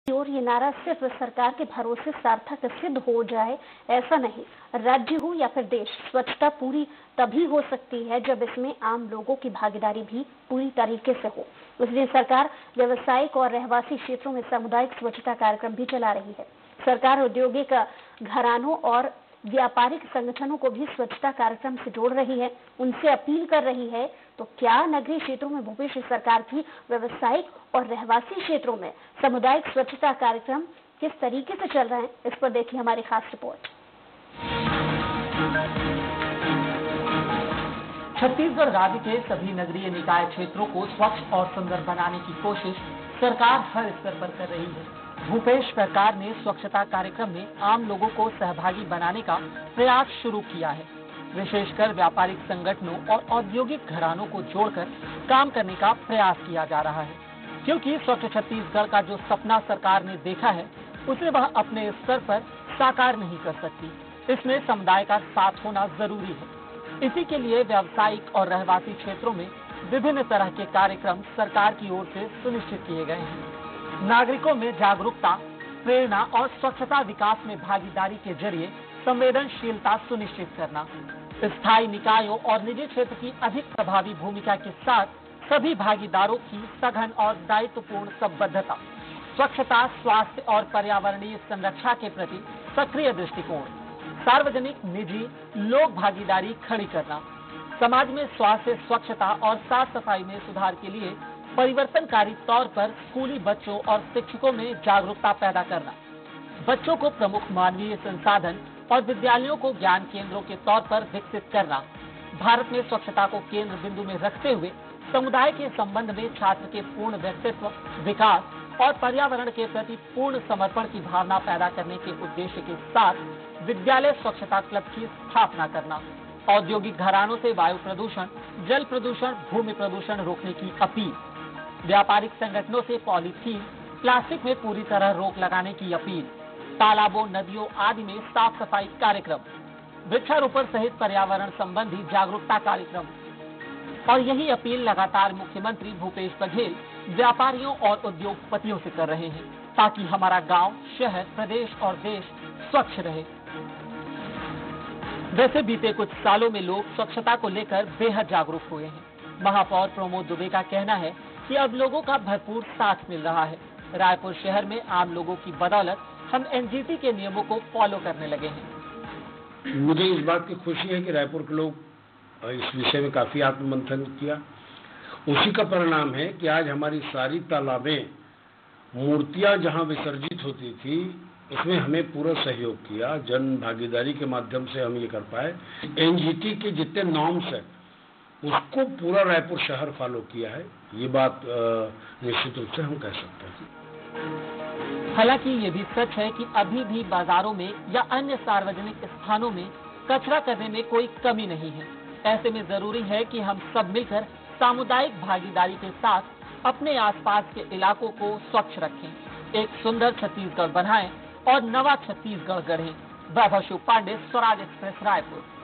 और ये नारा सिर्फ सरकार के भरोसे सार्थक सिद्ध हो जाए ऐसा नहीं। राज्य हो या फिर देश, स्वच्छता पूरी तभी हो सकती है जब इसमें आम लोगों की भागीदारी भी पूरी तरीके से हो। इसलिए सरकार व्यावसायिक और रहवासी क्षेत्रों में सामुदायिक स्वच्छता कार्यक्रम भी चला रही है। सरकार औद्योगिक घरानों और व्यापारिक संगठनों को भी स्वच्छता कार्यक्रम से जोड़ रही है, उनसे अपील कर रही है। तो क्या नगरीय क्षेत्रों में भूपेश सरकार की व्यावसायिक और रहवासी क्षेत्रों में सामुदायिक स्वच्छता कार्यक्रम किस तरीके से चल रहे हैं, इस पर देखिए हमारी खास रिपोर्ट। छत्तीसगढ़ राज्य के सभी नगरीय निकाय क्षेत्रों को स्वच्छ और सुंदर बनाने की कोशिश सरकार हर स्तर पर कर रही है। भूपेश सरकार ने स्वच्छता कार्यक्रम में आम लोगों को सहभागी बनाने का प्रयास शुरू किया है। विशेषकर व्यापारिक संगठनों और औद्योगिक घरानों को जोड़कर काम करने का प्रयास किया जा रहा है, क्योंकि स्वच्छ छत्तीसगढ़ का जो सपना सरकार ने देखा है उसे वह अपने स्तर पर साकार नहीं कर सकती। इसमें समुदाय का साथ होना जरूरी है। इसी के लिए व्यावसायिक और रहवासी क्षेत्रों में विभिन्न तरह के कार्यक्रम सरकार की ओर से सुनिश्चित किए गए हैं। नागरिकों में जागरूकता, प्रेरणा और स्वच्छता विकास में भागीदारी के जरिए संवेदनशीलता सुनिश्चित करना, स्थायी निकायों और निजी क्षेत्र की अधिक प्रभावी भूमिका के साथ सभी भागीदारों की सघन और दायित्वपूर्ण संबद्धता, स्वच्छता, स्वास्थ्य और पर्यावरणीय संरक्षा के प्रति सक्रिय दृष्टिकोण, सार्वजनिक निजी लोक भागीदारी खड़ी करना, समाज में स्वास्थ्य, स्वच्छता और साफ सफाई में सुधार के लिए परिवर्तनकारी तौर पर स्कूली बच्चों और शिक्षकों में जागरूकता पैदा करना, बच्चों को प्रमुख मानवीय संसाधन और विद्यालयों को ज्ञान केंद्रों के तौर पर विकसित करना, भारत में स्वच्छता को केंद्र बिंदु में रखते हुए समुदाय के संबंध में छात्र के पूर्ण व्यक्तित्व विकास और पर्यावरण के प्रति पूर्ण समर्पण की भावना पैदा करने के उद्देश्य के साथ विद्यालय स्वच्छता क्लब की स्थापना करना, औद्योगिक घरानों से वायु प्रदूषण, जल प्रदूषण, भूमि प्रदूषण रोकने की अपील, व्यापारिक संगठनों से पॉलीथीन, प्लास्टिक में पूरी तरह रोक लगाने की अपील, तालाबों, नदियों आदि में साफ सफाई कार्यक्रम, वृक्षारोपण सहित पर्यावरण संबंधी जागरूकता कार्यक्रम। और यही अपील लगातार मुख्यमंत्री भूपेश बघेल व्यापारियों और उद्योगपतियों से कर रहे हैं, ताकि हमारा गांव, शहर, प्रदेश और देश स्वच्छ रहे। वैसे बीते कुछ सालों में लोग स्वच्छता को लेकर बेहद जागरूक हुए हैं। महापौर प्रमोद दुबे का कहना है कि अब लोगों का भरपूर साथ मिल रहा है। रायपुर शहर में आम लोगों की बदौलत हम एनजीटी के नियमों को फॉलो करने लगे हैं। मुझे इस बात की खुशी है कि रायपुर के लोग इस विषय में काफी आत्ममंथन किया। उसी का परिणाम है कि आज हमारी सारी तालाबें, मूर्तियां जहां विसर्जित होती थी उसमें हमें पूरा सहयोग किया। जन भागीदारी के माध्यम से हम ये कर पाए। एनजीटी के जितने नॉर्म्स है उसको पूरा रायपुर शहर फॉलो किया है। ये बात निश्चित रूप से हम कह सकते हैं। हालांकि ये भी सच है कि अभी भी बाजारों में या अन्य सार्वजनिक स्थानों में कचरा करने में कोई कमी नहीं है। ऐसे में जरूरी है कि हम सब मिलकर सामुदायिक भागीदारी के साथ अपने आसपास के इलाकों को स्वच्छ रखें, एक सुंदर छत्तीसगढ़ बनाएं और नवा छत्तीसगढ़ गढ़ें। वैभव पांडे, स्वराज एक्सप्रेस, रायपुर।